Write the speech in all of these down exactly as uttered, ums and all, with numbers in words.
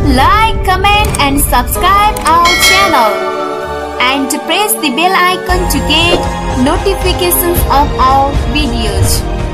Like, comment and subscribe our channel. And press the bell icon to get notifications of our videos.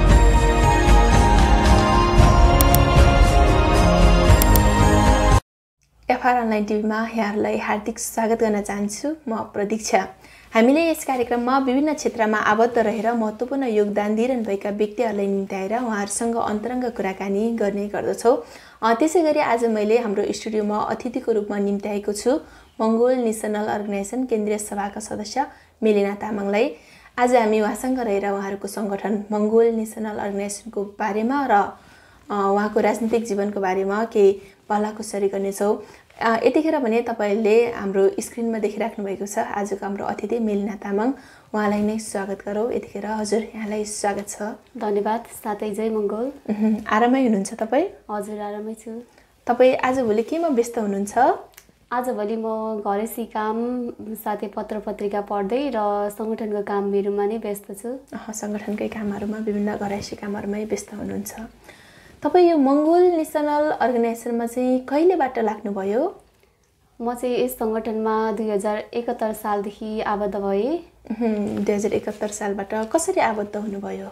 FR online टिभीमा यहाँहरूलाई हार्दिक स्वागत गर्न चाहन्छु। म प्रतीक्षा। हामीले यस कार्यक्रममा विभिन्न क्षेत्रमा आबद्ध रहेर महत्त्वपूर्ण योगदान दिइरहनु भएका व्यक्तिहरूलाई निम्त्याएर उहाँहरूसँग अन्तरङ्ग कुराकानी गर्ने गर्दछौँ। त्यसैगरी आज मैले हाम्रो स्टुडियोमा अतिथिको रूपमा निम्त्याएको छु मङ्गोल नेसनल अर्गनाइजेसन केन्द्रीय सभाका सदस्य मेलिना तामाङलाई। आज हामी उहाँसँग रहेर उहाँहरूको सङ्गठन मङ्गोल नेसनल अर्गनाइजेसनको बारेमा र उहाँको राजनीतिक जीवनको बारेमा केही भलाकुसारी गर्नेछौँ। यतिखेर भने तपाईँले हाम्रो स्क्रिनमा देखिराख्नु भएको छ आजको हाम्रो अतिथि मेलिना तामाङ। उहाँलाई नै स्वागत गरौँ। यतिखेर हजुर यहाँलाई स्वागत छ। धन्यवाद। साथै जय मङ्गोल। आरामै हुनुहुन्छ तपाईँ? हजुर आरामै छु। तपाईँ आजभोलि केमा व्यस्त हुनुहुन्छ? आजभोलि म घरेसी काम साथै पत्र पत्रिका पढ्दै र सङ्गठनको कामहरूमा नै व्यस्त छु। सङ्गठनकै कामहरूमा विभिन्न घरेसी कामहरूमै व्यस्त हुनुहुन्छ। तपाईँ यो मङ्गोल नेसनल अर्गनाइजेसनमा चाहिँ कहिलेबाट लाग्नुभयो? म चाहिँ यस सङ्गठनमा दुई हजार एकहत्तर सालदेखि आबद्ध भएँ। दुई हजार एकहत्तर सालबाट कसरी आबद्ध हुनुभयो?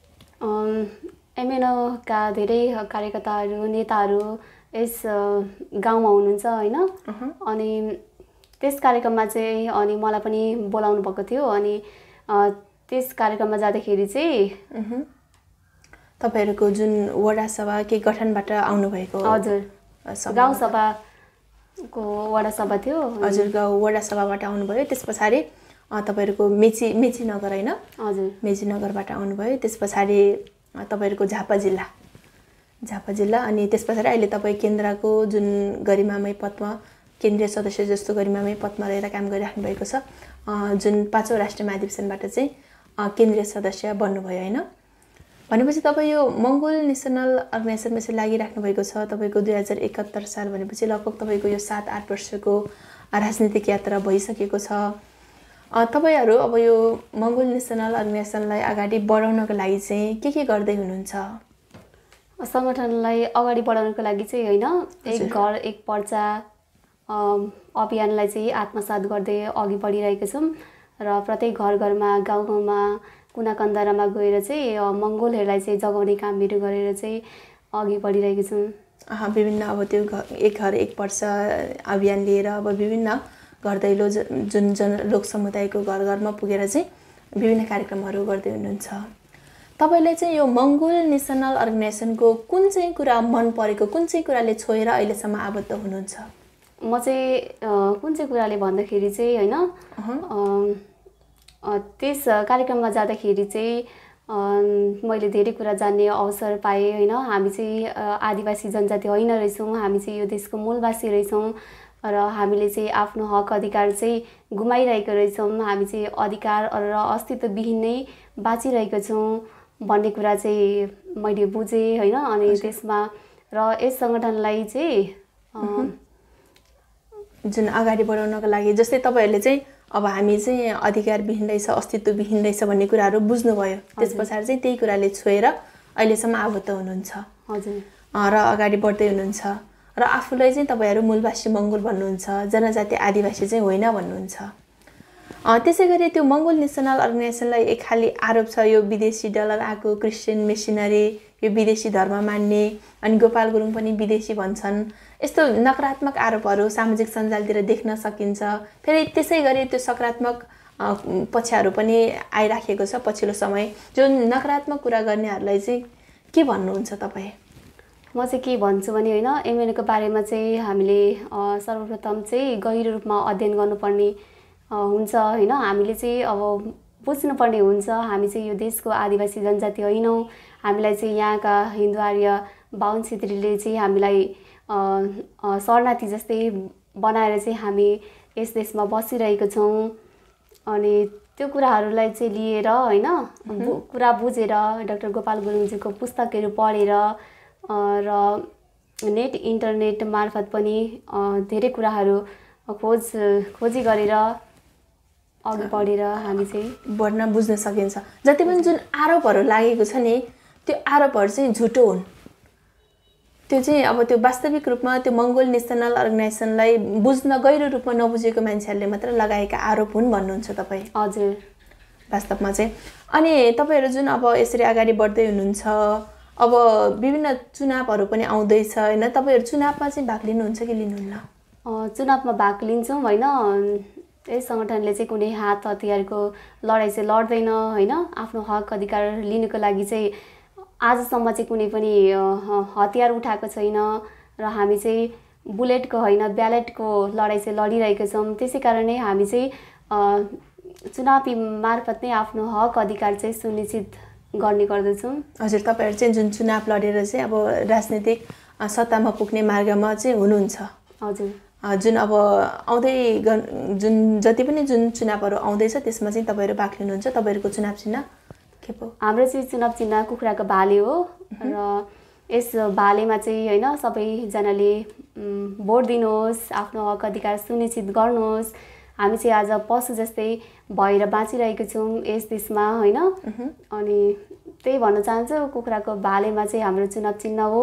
एमएनओका धेरै कार्यकर्ताहरू नेताहरू यस गाउँमा हुनुहुन्छ होइन। अनि त्यस कार्यक्रममा चाहिँ अनि मलाई पनि बोलाउनु भएको थियो। अनि त्यस कार्यक्रममा जाँदाखेरि चाहिँ तपाईहरूको जुन वडा सभा के गठनबाट आउनुभएको? हजुर गाउँ सभाको वडा सभा थियो। हजुर गाउँ वडा सभाबाट आउनुभयो। त्यस पछाडि तपाईँहरूको मेची मेची नगर होइन? हजुर मेची नगरबाट आउनुभयो। त्यस पछाडि तपाईँहरूको झापा जिल्ला झापा जिल्ला अनि त्यस पछाडि अहिले तपाईँ केन्द्रको जुन गरिमामय पदमा केन्द्रीय सदस्य जस्तो गरिमामय पदमा रहेर काम गरिराख्नु भएको छ। जुन पाँचौँ राष्ट्रिय महाधिवेशनबाट चाहिँ केन्द्रीय सदस्य बन्नुभयो होइन? भनेपछि तपाईँ यो मङ्गोल नेसनल अर्गनाइजेसनमा चाहिँ लागिराख्नु भएको छ। तपाईँको दुई हजार एकहत्तर साल भनेपछि लगभग तपाईँको यो सात आठ वर्षको राजनीतिक यात्रा भइसकेको छ। तपाईँहरू अब यो मङ्गोल नेसनल अर्गनाइजेसनलाई अगाडि बढाउनको लागि चाहिँ के के गर्दै हुनुहुन्छ? सङ्गठनलाई अगाडि बढाउनको लागि चाहिँ होइन एक घर एक पर्चा अभियानलाई चाहिँ आत्मसात गर्दै अघि बढिरहेको छौँ र प्रत्येक घर घरमा गाउँ गाउँमा कुना कन्दारामा गएर चाहिँ मङ्गोलहरूलाई चाहिँ जगाउने कामहरू गरेर चाहिँ अघि बढिरहेको छौँ। विभिन्न अब त्यो एक घर एक पर्चा अभियान लिएर अब विभिन्न घर दैलो जुन जन लोक समुदायको घर घरमा पुगेर चाहिँ विभिन्न कार्यक्रमहरू गर्दै हुनुहुन्छ। तपाईँलाई चाहिँ यो मङ्गोल नेसनल अर्गनाइजेसनको कुन चाहिँ कुरा मन परेको, कुन चाहिँ कुराले छोएर अहिलेसम्म आबद्ध हुनुहुन्छ? म चाहिँ कुन चाहिँ कुराले भन्दाखेरि चाहिँ होइन त्यस कार्यक्रममा जाँदाखेरि चाहिँ मैले धेरै कुरा जान्ने अवसर पाएँ होइन। हामी चाहिँ आदिवासी जनजाति होइन रहेछौँ, हामी चाहिँ यो देशको मूलवासी रहेछौँ र हामीले चाहिँ आफ्नो हक अधिकार चाहिँ गुमाइरहेको रहेछौँ। हामी चाहिँ अधिकार र अस्तित्वविहीन नै बाँचिरहेको छौँ भन्ने कुरा चाहिँ मैले बुझेँ होइन। अनि त्यसमा र यस सङ्गठनलाई चाहिँ जुन अगाडि बढाउनको लागि जस्तै तपाईँहरूले चाहिँ अब हामी चाहिँ अधिकारविहीन रहेछ अस्तित्वविहीन रहेछ भन्ने कुराहरू बुझ्नुभयो। त्यस पछाडि चाहिँ त्यही कुराले छोएर अहिलेसम्म आबद्ध हुनुहुन्छ। हजुर र अगाडि बढ्दै हुनुहुन्छ र आफूलाई चाहिँ तपाईँहरू मूलवासी मङ्गोल भन्नुहुन्छ, जनजाति आदिवासी चाहिँ होइन भन्नुहुन्छ। त्यसै गरी त्यो मङ्गोल नेसनल अर्गनाइजेसनलाई एक खाली आरोप छ यो विदेशी डलर आएको, क्रिस्चियन मिसनरी, यो विदेशी धर्म मान्ने, अनि गोपाल गुरुङ पनि विदेशी भन्छन्। यस्तो नकारात्मक आरोपहरू सामाजिक सञ्जालतिर देख्न सकिन्छ। फेरि त्यसै गरी त्यो सकारात्मक पक्षहरू पनि आइराखेको छ पछिल्लो समय। जुन नकारात्मक कुरा गर्नेहरूलाई चाहिँ के भन्नुहुन्छ तपाईँ? म चाहिँ के भन्छु भने होइन एमएनओको बारेमा चाहिँ हामीले सर्वप्रथम चाहिँ गहिरो रूपमा अध्ययन गर्नुपर्ने हुन्छ होइन। हामीले चाहिँ अब बुझ्नुपर्ने हुन्छ हामी चाहिँ यो देशको आदिवासी जनजाति होइनौँ। हामीलाई चाहिँ यहाँका हिन्दू आर्य बाहुन छेत्रीले चाहिँ हामीलाई शरणार्थी जस्तै बनाएर चाहिँ हामी यस देशमा बसिरहेको छौँ। अनि त्यो कुराहरूलाई चाहिँ लिएर होइन कुरा बुझेर डाक्टर गोपाल गुरुङजीको पुस्तकहरू पढेर र नेट इन्टरनेट मार्फत पनि धेरै कुराहरू खोज खोजी गरेर अघि बढेर हामी चाहिँ बढ्न बुझ्न सकिन्छ। जति पनि जुन आरोपहरू लागेको छ नि त्यो आरोपहरू चाहिँ झुटो हुन्। त्यो चाहिँ अब त्यो वास्तविक रूपमा त्यो मङ्गोल नेसनल अर्गनाइजेसनलाई बुझ्न गहिरो रूपमा नबुझेको मान्छेहरूले मात्र लगाएका आरोप हुन् भन्नुहुन्छ तपाईँ? हजुर, वास्तवमा चाहिँ। अनि तपाईँहरू जुन अब यसरी अगाडि बढ्दै हुनुहुन्छ, अब विभिन्न चुनावहरू पनि आउँदैछ होइन, तपाईँहरू चुनावमा चाहिँ भाग लिनुहुन्छ कि लिनुहुन्न? चुनावमा भाग लिन्छौँ होइन। यस सङ्गठनले चाहिँ कुनै हात हतियारको लडाइँ चाहिँ लड्दैन होइन। आफ्नो हक अधिकार लिनुको लागि चाहिँ आजसम्म चाहिँ कुनै पनि हतियार उठाएको छैन र हामी चाहिँ बुलेटको होइन ब्यालेटको लडाइँ चाहिँ लडिरहेका छौँ। त्यसै कारणले हामी चाहिँ चुनावी मार्फत नै आफ्नो हक अधिकार चाहिँ सुनिश्चित गर्ने गर्दछौँ। हजुर, तपाईँहरू चाहिँ जुन चुनाव लडेर चाहिँ अब राजनीतिक सत्तामा पुग्ने मार्गमा चाहिँ हुनुहुन्छ? हजुर, जुन अब आउँदै जुन जति पनि जुन चुनावहरू आउँदैछ त्यसमा चाहिँ तपाईँहरू भाग लिनुहुन्छ? तपाईँहरूको चुनाव चिन्ह के पो? हाम्रो चाहिँ चुनाव चिन्ह कुखुराको भाले हो र यस भालेमा चाहिँ होइन सबैजनाले भोट दिनुहोस्, आफ्नो हक अधिकार सुनिश्चित गर्नुहोस्। हामी चाहिँ आज पशु जस्तै भएर बाँचिरहेको छौँ यस देशमा होइन। अनि त्यही भन्न चाहन्छु, कुखुराको भालेमा चाहिँ हाम्रो चुनाव चिन्ह हो।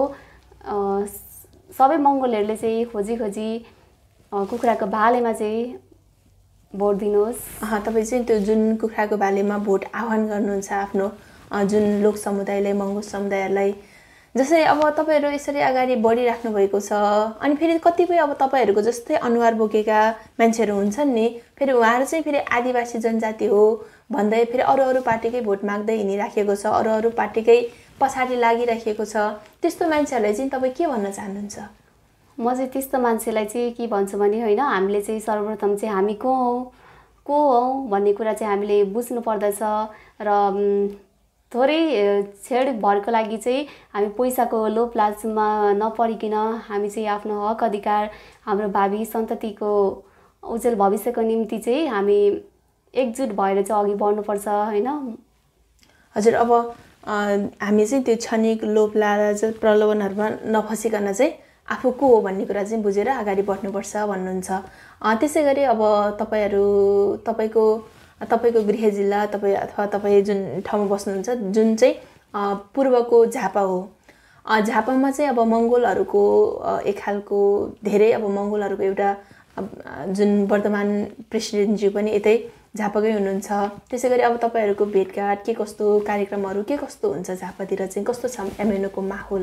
सबै मङ्गोलहरूले चाहिँ खोजी खोजी कुखुराको भालेमा चाहिँ भोट दिनुहोस्। तपाईँ चाहिँ त्यो जुन कुखुराको भालेमा भोट आह्वान गर्नुहुन्छ आफ्नो जुन लोक समुदायलाई, मङ्गोल समुदायलाई, जस्तै अब तपाईँहरू यसरी अगाडि बढिराख्नु भएको छ। अनि फेरि कतिपय अब तपाईँहरूको जस्तै अनुहार बोकेका मान्छेहरू हुन्छन् नि, फेरि उहाँहरू चाहिँ फेरि आदिवासी जनजाति हो भन्दै फेरि अरू अरू पार्टीकै भोट माग्दै हिँडिराखेको छ, अरू अरू पार्टीकै पछाडि लागिराखेको छ। त्यस्तो मान्छेहरूलाई चाहिँ तपाईँ के भन्न चाहनुहुन्छ? म चाहिँ त्यस्तो मान्छेलाई चाहिँ के भन्छु भने होइन, हामीले चाहिँ सर्वप्रथम चाहिँ हामी को हौ को हौ भन्ने कुरा चाहिँ हामीले बुझ्नु पर्दछ र थोरै छेडभरको लागि चाहिँ हामी पैसाको लोभ लालचमा नपरिकन हामी चाहिँ आफ्नो हक अधिकार, हाम्रो भावी सन्ततिको उज्जवल भविष्यको निम्ति चाहिँ हामी एकजुट भएर चाहिँ अघि बढ्नुपर्छ होइन। हजुर, अब हामी चाहिँ त्यो क्षणिक लोभ लालच प्रलोभनहरूमा नफसिकन चाहिँ आफू को हो भन्ने कुरा चाहिँ बुझेर अगाडि बढ्नुपर्छ भन्नुहुन्छ। त्यसै गरी अब तपाईँहरू तपाईँको तपाईँको गृह जिल्ला तपाईँ अथवा तपाईँ जुन ठाउँमा बस्नुहुन्छ जुन चाहिँ पूर्वको झापा हो, झापामा चाहिँ अब मङ्गोलहरूको एक खालको धेरै अब मङ्गोलहरूको एउटा जुन वर्तमान प्रेसिडेन्टज्यू पनि यतै झापाकै हुनुहुन्छ। त्यसै गरी अब तपाईँहरूको भेटघाट के कस्तो कार्यक्रमहरू के कस्तो हुन्छ झापातिर चाहिँ, कस्तो छ एमएनओको माहौल?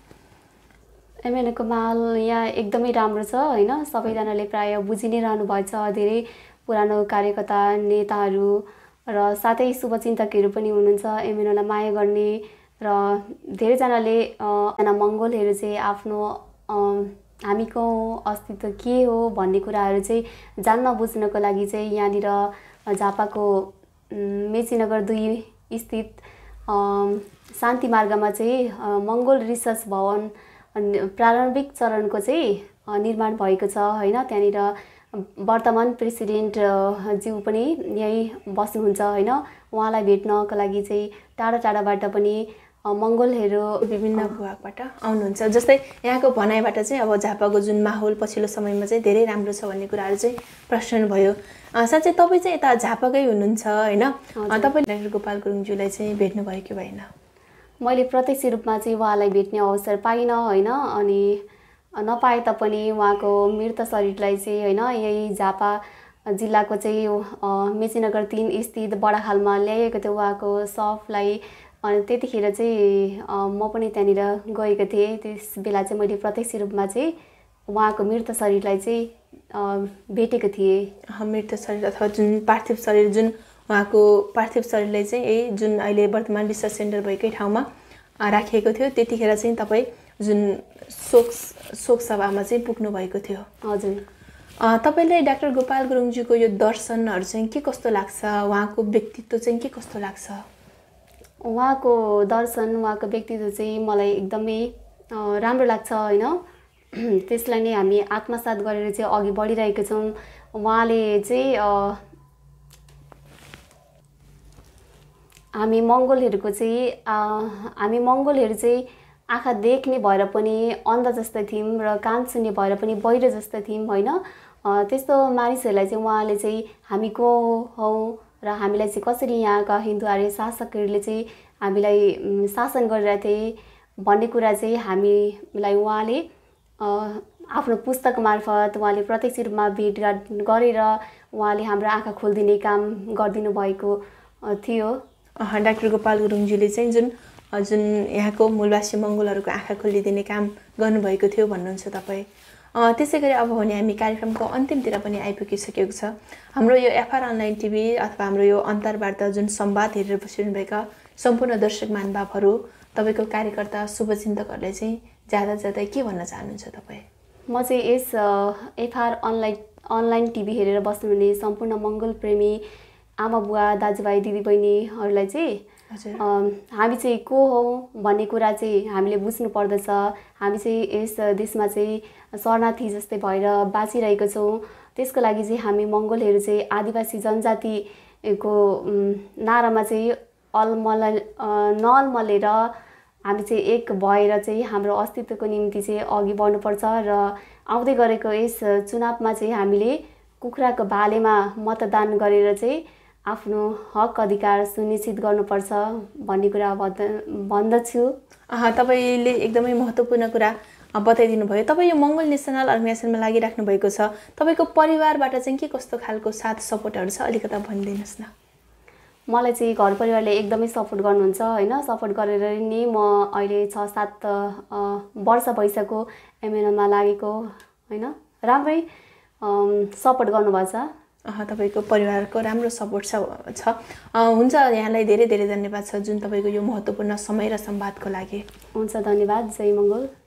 एमएनओको माहौल यहाँ एकदमै राम्रो छ होइन। सबैजनाले प्रायः बुझि नै रहनु भएछ, धेरै पुरानो कार्यकर्ता नेताहरू र साथै शुभचिन्तकहरू पनि हुनुहुन्छ एमएनओलाई माया गर्ने। र धेरैजनाले जना मङ्गोलहरू चाहिँ आफ्नो हामीको अस्तित्व के हो भन्ने कुराहरू चाहिँ जान्न बुझ्नको लागि चाहिँ यहाँनिर झापाको मेचीनगर दुई स्थित शान्ति मार्गमा चाहिँ मङ्गोल रिसर्च भवन प्रारम्भिक चरणको चाहिँ निर्माण भएको छ होइन। त्यहाँनिर वर्तमान प्रेसिडेन्ट ज्यू पनि यहीँ बस्नुहुन्छ होइन। उहाँलाई भेट्नको लागि चाहिँ टाढा टाढाबाट पनि मङ्गोलहरू विभिन्न भूभागबाट आउनुहुन्छ। जस्तै यहाँको भनाइबाट चाहिँ अब झापाको जुन माहौल पछिल्लो समयमा चाहिँ धेरै राम्रो छ भन्ने कुराहरू चाहिँ प्रश्न भयो। साँच्चै तपाईँ चाहिँ यता झापाकै हुनुहुन्छ होइन। तपाईँ डाक्टर गोपाल गुरुङज्यूलाई चाहिँ भेट्नुभयो कि भएन? मैले प्रत्यक्ष रूपमा चाहिँ उहाँलाई भेट्ने अवसर पाइनँ होइन। अनि नपाए तापनि उहाँको मृत शरीरलाई चाहिँ होइन यही झापा जिल्लाको चाहिँ मेचीनगर तीन स्थित बडाखालमा ल्याइएको थियो उहाँको शवलाई। अनि त्यतिखेर चाहिँ म पनि त्यहाँनिर गएको थिएँ। त्यस बेला चाहिँ मैले प्रत्यक्ष रूपमा चाहिँ उहाँको मृत शरीरलाई चाहिँ भेटेको थिएँ। मृत शरीर अथवा जुन पार्थिव शरीर जुन उहाँको पार्थिव शरीरलाई चाहिँ यही जुन अहिले वर्तमान रिसर्च सेन्टर भएकै ठाउँमा राखिएको थियो, त्यतिखेर चाहिँ तपाईँ जुन शोक शोक सभामा चाहिँ पुग्नु भएको थियो। हजुर, तपाईँलाई डाक्टर गोपाल गुरुङज्यूको यो दर्शनहरू चाहिँ के कस्तो लाग्छ? उहाँको व्यक्तित्व चाहिँ के कस्तो लाग्छ? उहाँको दर्शन उहाँको व्यक्तित्व चाहिँ मलाई एकदमै राम्रो लाग्छ होइन। त्यसलाई नै हामी आत्मसात गरेर चाहिँ अघि बढिरहेका छौँ। उहाँले चाहिँ हामी मङ्गोलहरूको चाहिँ हामी मङ्गोलहरू चाहिँ आँखा देख्ने भएर पनि अन्ध जस्तै थियौँ र कान सुन्ने भएर पनि बहिरो जस्तो थियौँ होइन। त्यस्तो मानिसहरूलाई चाहिँ उहाँले चाहिँ हामी को हौ र हामीलाई चाहिँ कसरी यहाँका हिन्दू आर्य शासकहरूले चाहिँ हामीलाई शासन गरिरहेको थिए भन्ने कुरा चाहिँ हामीलाई उहाँले आफ्नो पुस्तक मार्फत उहाँले प्रत्यक्ष रूपमा भेटघाट गरेर उहाँले हाम्रो आँखा खोलिदिने काम गरिदिनु भएको थियो। डाक्टर गोपाल गुरुङज्यूले चाहिँ जुन जुन यहाँको मूलवासी मङ्गोलहरूको आँखा खोलिदिने काम गर्नुभएको थियो भन्नुहुन्छ तपाईँ। त्यसै गरी अब भने हामी कार्यक्रमको अन्तिमतिर पनि आइपुगिसकेको छ। हाम्रो यो एफआर अनलाइन टिभी अथवा हाम्रो यो अन्तर्वार्ता जुन संवाद हेरेर बसिरहनुभएका सम्पूर्ण दर्शक महानुभावहरू, तपाईँको कार्यकर्ता शुभचिन्तकहरूलाई चाहिँ ज्यादा ज्यादा के भन्न चाहनुहुन्छ तपाईँ? म चाहिँ यस एफआर अनलाइन अनलाइन टिभी हेरेर बस्नुहुने सम्पूर्ण मङ्गल प्रेमी आमा बुवा दाजुभाइ दिदीबहिनीहरूलाई चाहिँ हामी चाहिँ को हौ भन्ने कुरा चाहिँ हामीले बुझ्नु पर्दछ। हामी चाहिँ यस देशमा चाहिँ शरणार्थी जस्तै भएर बाँचिरहेको छौँ। त्यसको लागि चाहिँ हामी मङ्गोलहरू चाहिँ आदिवासी जनजातिको नारामा चाहिँ अलमल नअलमलेर हामी चाहिँ एक भएर चाहिँ हाम्रो अस्तित्वको निम्ति चाहिँ अघि बढ्नुपर्छ र आउँदै गरेको यस चुनावमा चाहिँ हामीले कुखुराको भालेमा मतदान गरेर चाहिँ आफ्नो हक अधिकार सुनिश्चित गर्नुपर्छ भन्ने कुरा भन्दछु। तपाईँले एकदमै महत्त्वपूर्ण कुरा बताइदिनु भयो। तपाईँ यो मङ्गोल नेसनल अर्गनाइजेसनमा लागिराख्नु भएको छ, तपाईँको परिवारबाट चाहिँ के कस्तो खालको साथ सपोर्टहरू छ अलिकता भनिदिनुहोस् न। मलाई चाहिँ घर परिवारले एकदमै सपोर्ट गर्नुहुन्छ होइन। सपोर्ट गरेर नि म अहिले छ सात वर्ष भइसक्यो एमएनएममा लागेको होइन। राम्रै सपोर्ट गर्नुभएको छ। तपाईँको परिवारको राम्रो सपोर्ट छ हुन्छ। यहाँलाई धेरै धेरै धन्यवाद छ जुन तपाईँको यो महत्त्वपूर्ण समय र संवादको लागि। हुन्छ, धन्यवाद। जय मङ्गल।